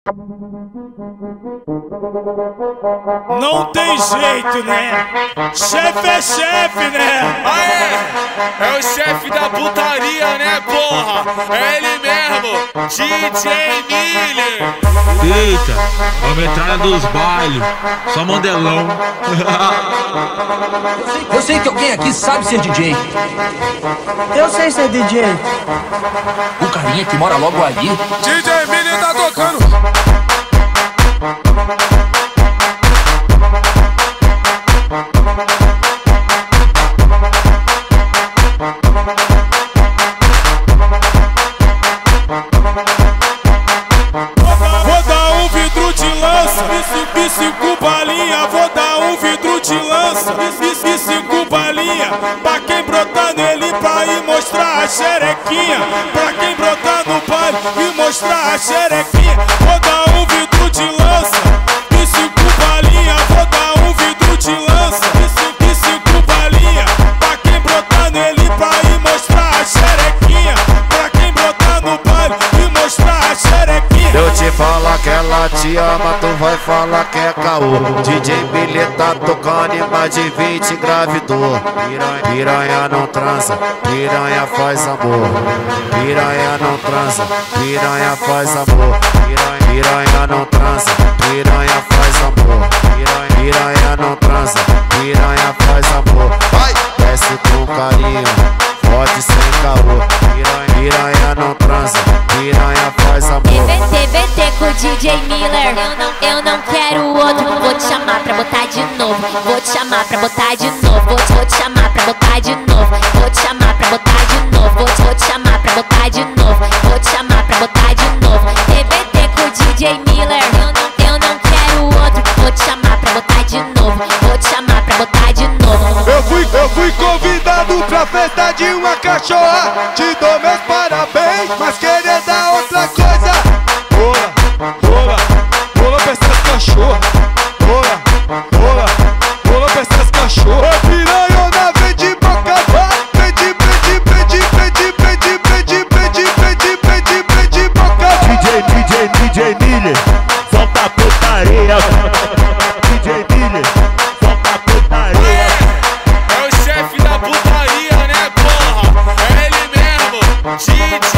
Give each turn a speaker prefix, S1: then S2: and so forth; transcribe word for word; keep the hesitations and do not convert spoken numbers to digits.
S1: Não tem jeito, né? Chefe é chefe, né?
S2: Aê! É o chefe da putaria, né, porra? É ele mesmo, D J Miller.
S3: Eita, vamos entrar dos bailes, só mandelão.
S4: Eu sei que alguém aqui sabe ser D J.
S5: Eu sei ser D J.
S4: O carinha que mora logo ali.
S2: D J Miller tá tocando.
S1: Vou dar um vidro de lança e cinco balinha. Vou dar um vidro de lança e cinco balinha. Pra quem brotar nele pra ir mostrar a xerequinha. Pra quem brotar no baile e mostrar a xerequinha. Vou dar um vidro de lança e cinco balinha. Vou dar um vidro de lança e cinco balinha. Pra quem brotar nele pra ir mostrar a xerequinha. Pra quem brotar no baile e mostrar a xerequinha.
S6: Eu te falar que ela te ama, tu vai falar que é caô. D J Miller tá tocando em mais de vinte gravidor. Piranha, piranha não transa, piranha faz amor. Piranha não transa, piranha faz amor. Piranha, piranha não transa, piranha faz amor. Piranha, piranha não transa, piranha faz amor. Vai, desce com carinho, forte sem caô. Piranha, piranha não transa, piranha faz amor.
S7: T B T com o D J Miller. Eu não, eu não quero outro. Vou te chamar pra botar de novo. Vou te chamar pra botar de novo. Vou, vou te chamar pra botar de novo. Vou te chamar pra botar de novo. Vou, vou te chamar pra botar de novo. Vou te chamar pra botar de novo. T B T com o D J Miller. Eu não, eu não quero outro. Vou te chamar pra botar de novo. Vou te chamar pra botar de novo.
S8: Eu fui, eu fui convidado pra festa de uma cachorra. Te dou meus parabéns, mas querer dar outra coisa. Rola, rola, rola pra essas cachorras. Rola, rola, rola pra essas cachorras. Ô piranhona, vem de boca abaixo. Vem de, vem de, vem de, vem de, vem de, vem de, vem de, vem de, vem de, vem de boca abaixo.
S3: D J, D J, D J Miller, solta a putaria. D J Miller, solta a putaria.
S2: É o chefe da putaria, né, porra? É ele mesmo, D J